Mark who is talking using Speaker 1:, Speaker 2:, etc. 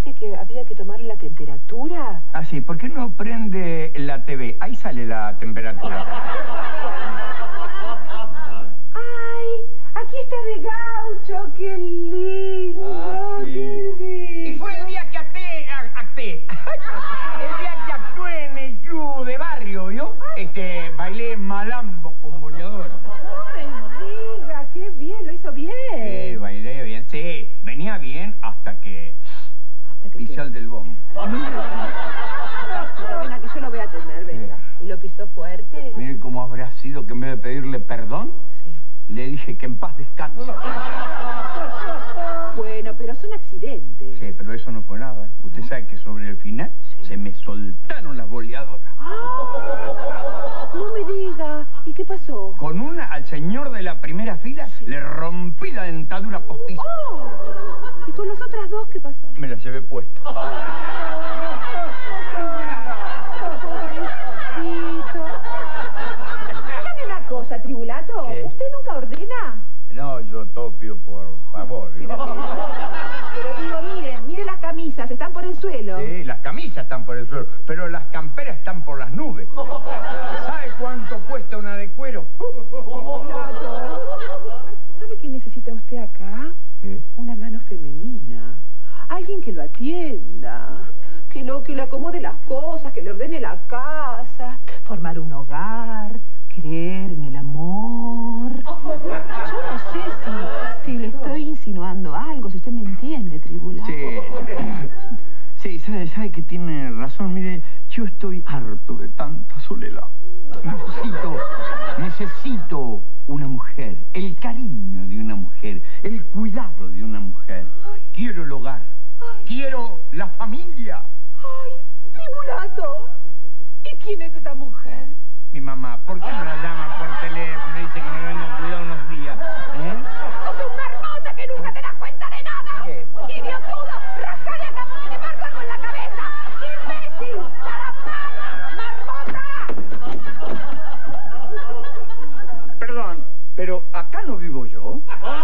Speaker 1: parece que había que tomar la temperatura.
Speaker 2: Ah, sí, ¿por qué no prende la TV? Ahí sale la temperatura.
Speaker 1: ¡Ay! Aquí está de gaucho, qué lindo.
Speaker 2: Ah, sí.
Speaker 1: Qué lindo.
Speaker 2: Y fue el día que el día que actué en el club de barrio, ¿vio? Bailé malambo con boleador.
Speaker 1: No me diga, qué bien, lo hizo bien.
Speaker 2: Sí, bailé bien, sí. Venía bien hasta que pisé al del bombo.
Speaker 1: Venga, que yo lo voy a atender, venga. ¿Y lo pisó fuerte?
Speaker 2: Mire cómo habrá sido que en vez de pedirle perdón,
Speaker 1: Sí.
Speaker 2: le dije que en paz descanse.
Speaker 1: Bueno, pero son accidentes.
Speaker 2: Sí, pero eso no fue nada. Usted sabe que sobre el final se me soltaron las boleadoras.
Speaker 1: No me diga. ¿Y qué pasó?
Speaker 2: Con una, al señor de la primera fila, le rompí la dentadura postiza.
Speaker 1: Oh. ¿Y con las otras dos qué pasó?
Speaker 2: Me la llevé puesta.
Speaker 1: Pobrecito. Dígame una cosa, Tribulato.
Speaker 2: ¿Qué?
Speaker 1: ¿Usted nunca ordena?
Speaker 2: No, yo todo pido por favor.
Speaker 1: Pero digo, mire las camisas, están por el suelo.
Speaker 2: Sí, las camisas están por el suelo, pero las camperas están por las nubes. ¿Sabe cuánto cuesta una de cuero?
Speaker 1: ¿Sabe qué necesita usted acá?
Speaker 2: ¿Qué?
Speaker 1: Una mano femenina. Alguien que lo atienda. Que le acomode las cosas, que le ordene la casa. Formar un hogar. Creer en el amor. Yo no sé si le estoy insinuando algo, si usted me entiende, Tribulato.
Speaker 2: Sí, sabe que tiene razón. Mire, yo estoy harto de tanta soledad. Necesito una mujer, el cariño de una mujer, el cuidado de una mujer. Quiero el hogar, quiero la familia.
Speaker 1: ¡Ay, Tribulato! ¿Y quién es esa mujer?
Speaker 2: Mi mamá, ¿por qué no la llama por teléfono y dice que me venga a cuidar unos días?
Speaker 1: ¡Sos un marmota que nunca te das cuenta de nada!
Speaker 2: ¿Qué?
Speaker 1: ¡Idiotudo! ¡Rasca de acá porque te marco algo en la cabeza! ¡Imbécil! ¡Tarapana! ¡Marmota!
Speaker 2: Perdón, pero acá no vivo yo.